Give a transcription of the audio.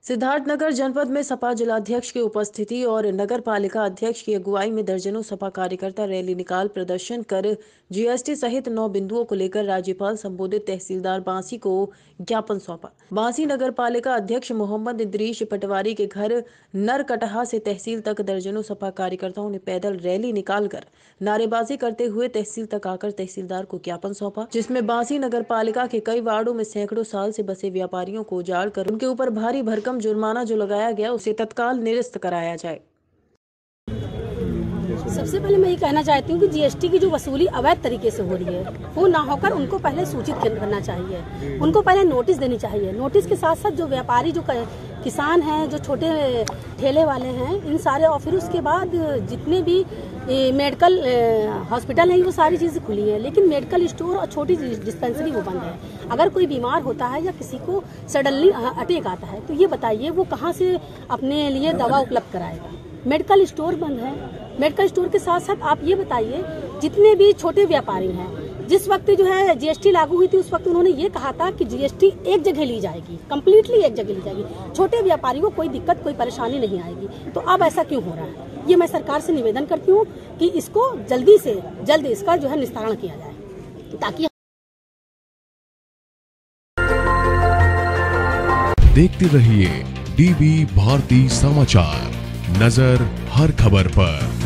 सिद्धार्थनगर जनपद में सपा जिलाध्यक्ष की उपस्थिति और नगर पालिका अध्यक्ष की अगुवाई में दर्जनों सपा कार्यकर्ता रैली निकाल प्रदर्शन कर जीएसटी सहित 9 बिंदुओं को लेकर राज्यपाल संबोधित तहसीलदार बांसी को ज्ञापन सौंपा। बांसी नगर पालिका अध्यक्ष मोहम्मद इदरीश पटवारी के घर नरकटहा से तहसील तक दर्जनों सपा कार्यकर्ताओं ने पैदल रैली निकालकर नारेबाजी करते हुए तहसील तक आकर तहसीलदार को ज्ञापन सौंपा, जिसमें बांसी नगर पालिका के कई वार्डों में सैकड़ों साल से बसे व्यापारियों को उजाड़ कर उनके ऊपर भारी भरकम जुर्माना जो लगाया गया उसे तत्काल निरस्त कराया जाए। सबसे पहले मैं ये कहना चाहती हूँ कि जीएसटी की जो वसूली अवैध तरीके से हो रही है वो ना होकर उनको पहले सूचित करना चाहिए, उनको पहले नोटिस देनी चाहिए। नोटिस के साथ साथ जो व्यापारी, जो किसान हैं, जो छोटे ठेले वाले हैं, इन सारे और फिर उसके बाद जितने भी मेडिकल हॉस्पिटल हैं वो सारी चीज़ें खुली हैं, लेकिन मेडिकल स्टोर और छोटी डिस्पेंसरी वो बंद है। अगर कोई बीमार होता है या किसी को सडनली अटैक आता है तो ये बताइए वो कहाँ से अपने लिए दवा उपलब्ध कराएगा। मेडिकल स्टोर बंद है। मेडिकल स्टोर के साथ साथ आप ये बताइए जितने भी छोटे व्यापारी हैं, जिस वक्त जो है जीएसटी लागू हुई थी उस वक्त उन्होंने ये कहा था कि जीएसटी एक जगह ली जाएगी, कम्प्लीटली एक जगह ली जाएगी, छोटे व्यापारी को कोई दिक्कत कोई परेशानी नहीं आएगी। तो अब ऐसा क्यों हो रहा है? ये मैं सरकार से निवेदन करती हूँ कि इसको जल्दी से जल्द इसका जो है निस्तारण किया जाए ताकि। देखते रहिए डीबी भारती समाचार, नजर हर खबर पर।